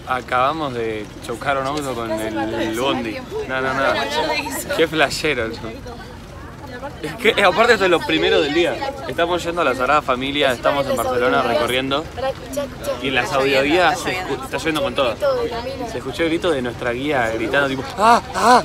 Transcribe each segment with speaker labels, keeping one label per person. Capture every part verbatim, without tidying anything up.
Speaker 1: Acabamos de chocar un auto con el bondi. No, no, no. Qué flashero. Es que aparte esto es lo primero del día. Estamos yendo a la Sagrada Familia, estamos en Barcelona recorriendo. Y en las audioguías se está yendo con todo. Se escuchó el grito de nuestra guía gritando tipo ¡ah! ¡ah!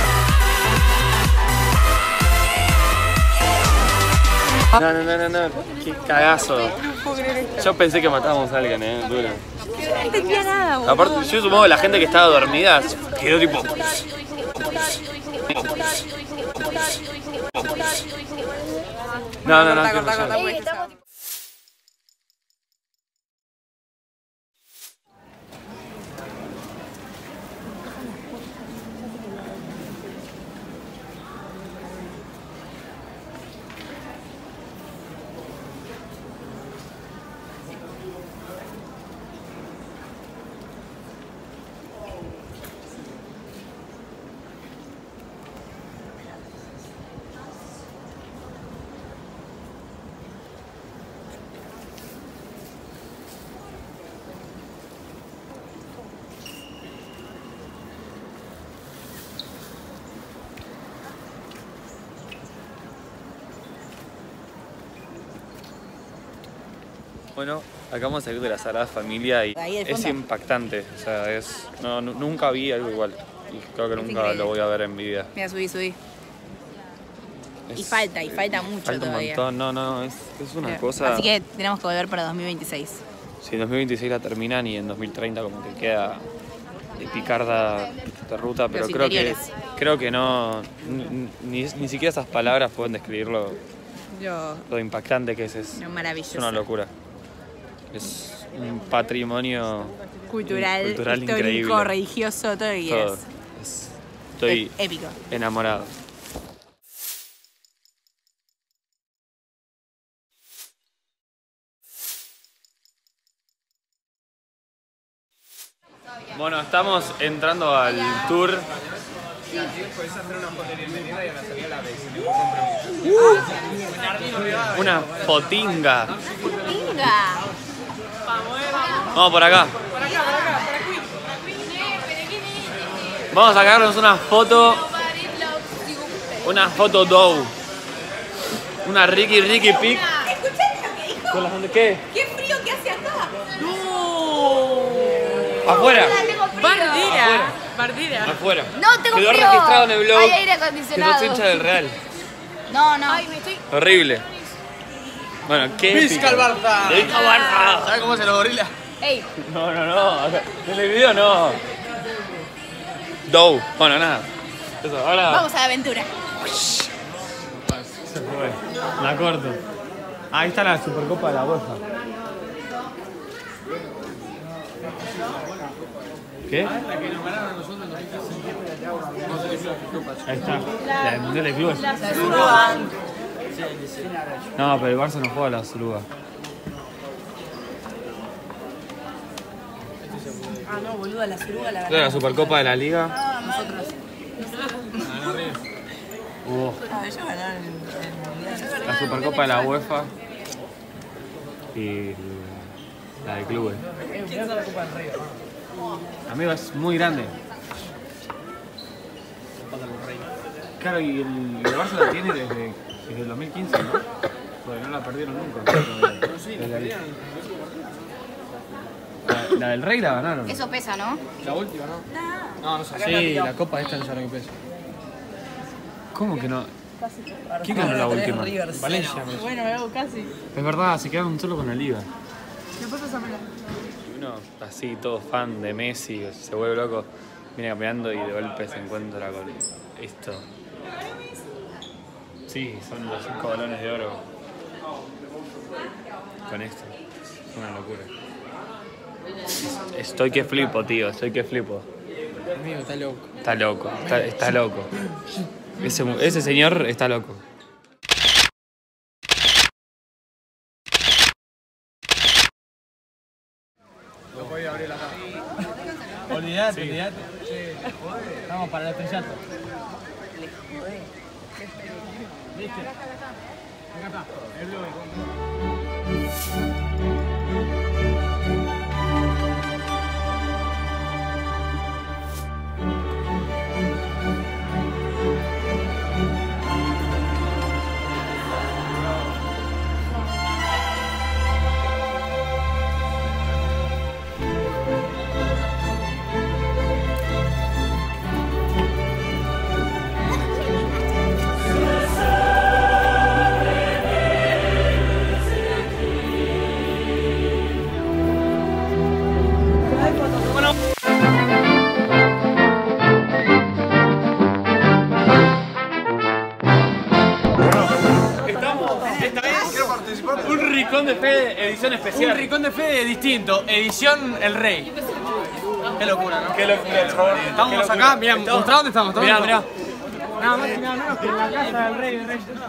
Speaker 1: No, no, no, no, no, qué cagazo. Yo pensé que matábamos a alguien, eh, duro.
Speaker 2: No entendía nada, boludo.
Speaker 1: Aparte, yo supongo que la gente que estaba dormida quedó tipo... No, no, no, ¿qué pasó? Bueno, acabamos de salir de la Sagrada Familia y es impactante, o sea, es... No, nunca vi algo igual y creo que nunca lo voy a ver en mi vida.
Speaker 2: Mira, subí, subí.
Speaker 1: Es,
Speaker 2: y falta, y falta mucho
Speaker 1: falta
Speaker 2: todavía.
Speaker 1: un montón, no, no, es, es una
Speaker 2: Pero,
Speaker 1: cosa...
Speaker 2: Así que tenemos que volver para dos mil veintiséis.
Speaker 1: Si en dos mil veintiséis la terminan y en dos mil treinta como que queda de picarda de ruta, pero creo que, creo que no, ni, ni, ni siquiera esas palabras pueden describirlo,
Speaker 2: Yo...
Speaker 1: lo impactante que es, es,
Speaker 2: no, maravilloso.
Speaker 1: Es una locura. Es un patrimonio
Speaker 2: cultural,
Speaker 1: cultural
Speaker 2: histórico,
Speaker 1: increíble.
Speaker 2: Religioso, todo lo que
Speaker 1: Todo.
Speaker 2: quieras.
Speaker 1: Es, estoy
Speaker 2: es épico.
Speaker 1: Enamorado. Bueno, estamos entrando al tour. Uh, una fotinga.
Speaker 2: ¡Fotinga!
Speaker 1: Vamos por acá. Vamos a sacarnos una foto. Una foto dow. Una Ricky Ricky Pic. ¿Con las qué?
Speaker 2: ¡Qué frío que hace acá!
Speaker 1: Afuera.
Speaker 2: Bardera. Bardera.
Speaker 1: Afuera.
Speaker 3: No, tengo
Speaker 1: Quedó
Speaker 3: frío.
Speaker 1: registrado en el blog.
Speaker 3: Hay aire acondicionado.
Speaker 1: Que sos hincha del Real.
Speaker 3: No, no. Ay, me estoy...
Speaker 1: Horrible. Bueno, ¿qué?
Speaker 4: ¡Vizca el Barça!
Speaker 1: ¡Vizca el Barça!
Speaker 4: ¿Sabes cómo se lo gorila?
Speaker 3: Ey.
Speaker 1: No, no, no. En el video no. Dow. Bueno, nada. Eso, ahora.
Speaker 2: Vamos a la aventura.
Speaker 1: Se fue. La corto. Ahí está la Supercopa de la UEFA. ¿Qué?
Speaker 4: La que nos ganaron a nosotros en dos mil quince.
Speaker 1: Ahí está. La del Mundial de Clubes. No, pero el Barça no juega a la Suruga.
Speaker 2: Ah, no, boludo, la Suruga la
Speaker 1: La Supercopa de la Liga.
Speaker 2: Ah, nosotros.
Speaker 1: Uh,
Speaker 2: Ah, ellos ganaron el
Speaker 1: la Supercopa de la UEFA. Y la de clubes. Amigo, es muy grande. Claro, y el, el Barça la tiene desde, desde el dos mil quince, ¿no? Porque no la perdieron nunca. Desde ahí. La, la del Rey la ganaron.
Speaker 3: Eso pesa, ¿no?
Speaker 4: La última, ¿no? No, no sé.
Speaker 1: Sí,
Speaker 4: la copa esta no sabe qué peso. ¿Cómo que no? ¿Quién ganó la última? Valencia.
Speaker 2: Bueno, me hago casi.
Speaker 1: Es verdad, se quedaron solo con la Liga. Y uno así, todo fan de Messi, se vuelve loco, viene caminando y de golpe se encuentra con esto. Sí, son los cinco balones de oro. Con esto. Es una locura. Estoy que flipo, tío, estoy que flipo.
Speaker 4: Amigo, está loco.
Speaker 1: Está loco, está, está loco. Ese, ese señor está loco.
Speaker 4: No podía abrir la cama. Olvídate, olvídate. Vamos para el estrellato. ¿Viste? Acá está, el blue.
Speaker 1: Rincón de Fede, edición especial.
Speaker 4: Un rincón de fe distinto, edición El Rey. Qué locura, ¿no?
Speaker 1: Qué locura, chabón.
Speaker 4: Estamos acá, mirá, mostrá dónde estamos.
Speaker 1: Mirá, mirá.
Speaker 4: Nada más y nada menos que en la casa del Rey.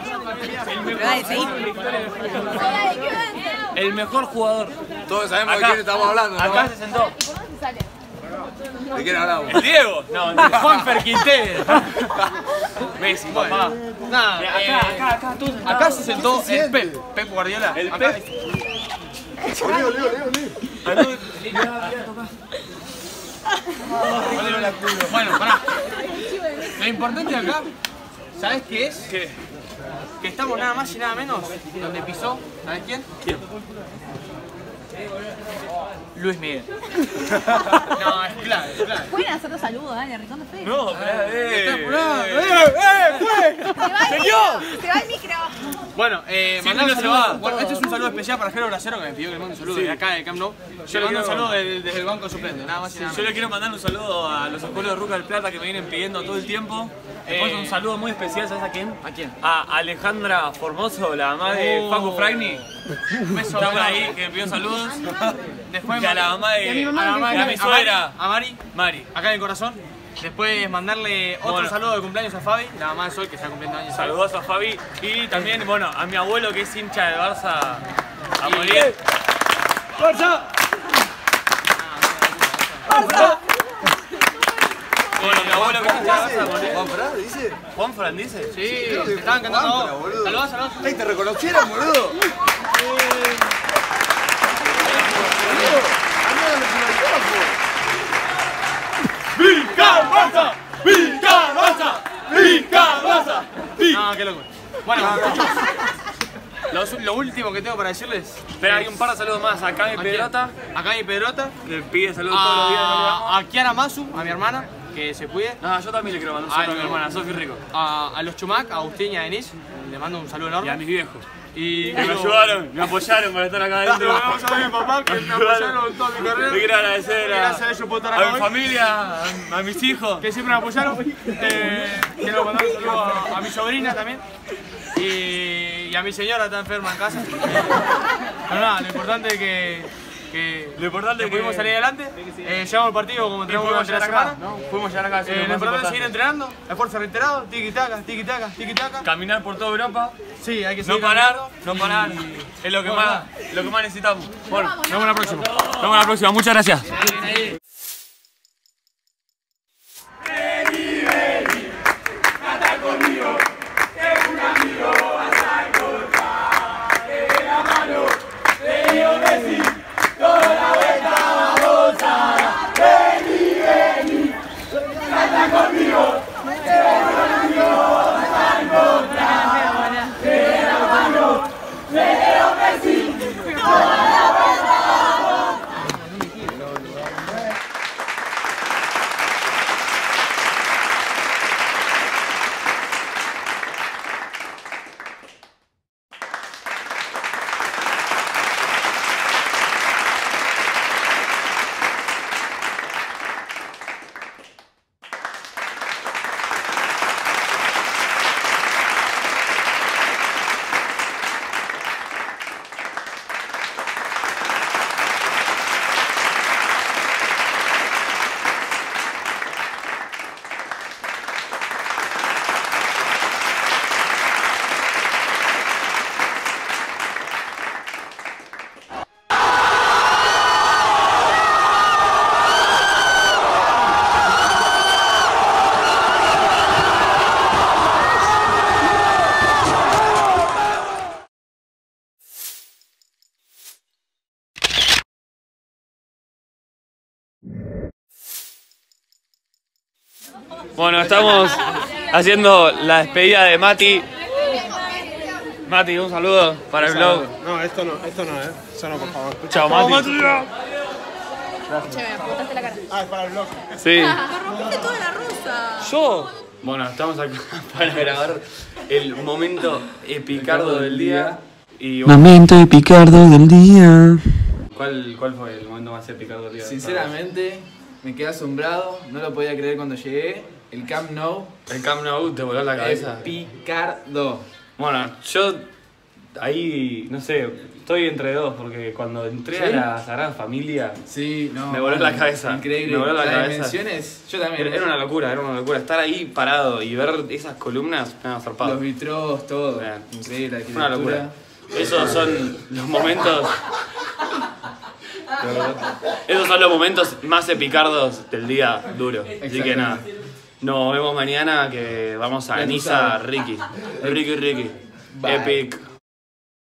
Speaker 1: El mejor jugador.
Speaker 5: Todos sabemos
Speaker 1: Acá.
Speaker 5: de quién estamos hablando, ¿no?
Speaker 1: Acá se sentó.
Speaker 5: ¿De quién hablamos?
Speaker 1: ¿El Diego? No, no.
Speaker 4: Juanfer Quintero.
Speaker 1: Messi, papá.
Speaker 4: Nada,
Speaker 1: Mirá,
Speaker 4: eh,
Speaker 1: acá, acá, acá, todos
Speaker 4: acá se sentó el Pep, Pep Guardiola.
Speaker 1: El
Speaker 4: Acá.
Speaker 1: Pep.
Speaker 5: Leo, Leo, Leo,
Speaker 4: Bueno, pará. Lo importante acá, ¿sabés qué es?
Speaker 1: ¿Qué?
Speaker 4: Que estamos nada más y nada menos donde pisó, ¿sabés quién?
Speaker 1: ¿Quién?
Speaker 4: Luis Miguel. No, es claro, es claro.
Speaker 3: Pueden hacer los saludos, Dani, al Rincón de Fede.
Speaker 1: No, esperá, eh.
Speaker 4: Está apurado.
Speaker 1: eh.
Speaker 4: ¡Eh, eh, fue!
Speaker 3: Se va el micro. Se va el micro.
Speaker 4: Bueno, eh,
Speaker 1: Sí,
Speaker 4: mandar un
Speaker 1: no se
Speaker 4: saludo.
Speaker 1: va.
Speaker 4: Bueno, este es un saludo especial para Jero Bracero que me pidió que le mande un saludo
Speaker 1: Sí.
Speaker 4: de acá del Camp Nou. Yo le mando un saludo del- desde el banco suplente, nada más y nada
Speaker 1: Yo le
Speaker 4: menos.
Speaker 1: quiero mandar un saludo a los escuelos de Ruca del Plata que me vienen pidiendo todo el tiempo. Después
Speaker 4: Eh,
Speaker 1: un saludo muy especial, ¿sabes a quién?
Speaker 4: ¿A quién?
Speaker 1: A Alejandra Formoso, la mamá de
Speaker 4: Oh.
Speaker 1: Facu Fragni.
Speaker 4: Un beso
Speaker 1: Está por
Speaker 4: grande.
Speaker 1: ahí, que me pidió saludos.
Speaker 4: Después
Speaker 1: Y a la mamá de,
Speaker 4: a la mamá
Speaker 1: y a mi suegra,
Speaker 4: A Mari,
Speaker 1: Mari.
Speaker 4: acá en el corazón. Después mandarle otro
Speaker 1: Bueno.
Speaker 4: saludo de cumpleaños a Fabi, la mamá de Sol que está cumpliendo años.
Speaker 1: Saludos a Fabi. Y también, bueno, a mi abuelo que es hincha del Barça a
Speaker 4: Y-
Speaker 1: morir.
Speaker 4: ¡Barça!
Speaker 1: Bueno, mi abuelo que es hincha del Barça a morir.
Speaker 5: ¿Juan Fran dice?
Speaker 1: ¿Juan Fran dice?
Speaker 4: Sí,
Speaker 5: Creo que
Speaker 4: te estaban
Speaker 5: fue
Speaker 4: cantando
Speaker 5: Juanfra,
Speaker 4: vos.
Speaker 5: boludo.
Speaker 4: Saludos, saludos.
Speaker 5: ¡Ey, te reconocieron, boludo!
Speaker 1: ¡Vica Barça! ¡Vica Barça! ¡Vica Barça!
Speaker 4: No, qué loco. Bueno, lo, lo último que tengo para decirles.
Speaker 1: Pero hay un par de saludos más. Acá mi
Speaker 4: ¿A
Speaker 1: Pedrota,
Speaker 4: quién? Acá mi Pedrota.
Speaker 1: que pide saludos todos los días. no le damos.
Speaker 4: A, a Kiara Masu, a mi hermana, que se cuide.
Speaker 1: No, yo también le quiero mandar un saludo a mi hermana, Sofi Rico.
Speaker 4: A, a los Chumac, a Agustín y a Denise, le mando un saludo
Speaker 1: Y a
Speaker 4: enorme.
Speaker 1: mis viejos.
Speaker 4: Y
Speaker 1: Que me ayudaron, me apoyaron para estar acá adentro.
Speaker 4: Vamos a ver a mi papá que me apoyaron toda mi carrera.
Speaker 1: Le quiero agradecer a,
Speaker 4: Gracias a ellos por estar
Speaker 1: a
Speaker 4: acá
Speaker 1: mi
Speaker 4: hoy.
Speaker 1: familia, a, a mis hijos.
Speaker 4: Que siempre me apoyaron. Eh, quiero mandar un saludo a, a mi sobrina también. Y, y a mi señora está enferma en casa. Pero nada, lo importante es que, que,
Speaker 1: Lo importante es que-
Speaker 4: pudimos salir adelante. Eh, llevamos el partido como entrenamos
Speaker 1: pudimos
Speaker 4: durante la
Speaker 1: llegar acá,
Speaker 4: semana.
Speaker 1: ¿no? Pudimos llegar acá. eso es
Speaker 4: Eh,
Speaker 1: lo
Speaker 4: lo
Speaker 1: más
Speaker 4: importante es
Speaker 1: importante.
Speaker 4: seguir entrenando, esfuerzo reiterado, tiki taka, tiki taka, tiki taka.
Speaker 1: Caminar por toda Europa,
Speaker 4: Sí, hay que
Speaker 1: no
Speaker 4: seguir
Speaker 1: parar,
Speaker 4: caminando.
Speaker 1: no parar. Es lo que
Speaker 4: Bueno,
Speaker 1: más, lo que más necesitamos. Bueno,
Speaker 4: Nos vemos la próxima.
Speaker 1: nos vemos la próxima. Muchas gracias. Bueno, estamos haciendo la despedida de Mati. Mati, un saludo para el blog.
Speaker 6: No, esto no, esto no, eh. Eso no, por favor.
Speaker 1: Chao, Mati.
Speaker 3: Che, me apuntaste la cara.
Speaker 6: Ah, es para el blog.
Speaker 1: Sí.
Speaker 3: Me rompiste toda la rosa.
Speaker 1: ¿Yo? Bueno, estamos acá para grabar el momento epicardo del día. Y bueno,
Speaker 7: Momento epicardo del día.
Speaker 1: ¿cuál, ¿cuál fue el momento más epicardo del día?
Speaker 8: Sinceramente, me quedé asombrado, no lo podía creer cuando llegué. El Camp Nou,
Speaker 1: El Camp Nou te voló la cabeza.
Speaker 8: Epicardo.
Speaker 1: Bueno, yo ahí, no sé, estoy entre dos, porque cuando entré
Speaker 8: ¿Sí?
Speaker 1: a la Sagrada Familia,
Speaker 8: Sí, no.
Speaker 1: me voló la cabeza.
Speaker 8: Increíble.
Speaker 1: Me voló la
Speaker 8: Las
Speaker 1: cabeza.
Speaker 8: dimensiones, yo también.
Speaker 1: Era, era una locura, era una locura. Estar ahí parado y ver esas columnas, me ha zarpado.
Speaker 8: Los vitros, todo.
Speaker 1: Bien.
Speaker 8: Increíble, la
Speaker 1: Una
Speaker 8: arquitectura.
Speaker 1: locura. Esos son los momentos. Esos son los momentos más epicardos del día duro. Así que nada. Nos vemos mañana que vamos a
Speaker 8: Ya tú
Speaker 1: Niza
Speaker 8: sabes.
Speaker 1: Ricky. Ricky Ricky.
Speaker 8: Bye.
Speaker 1: Epic.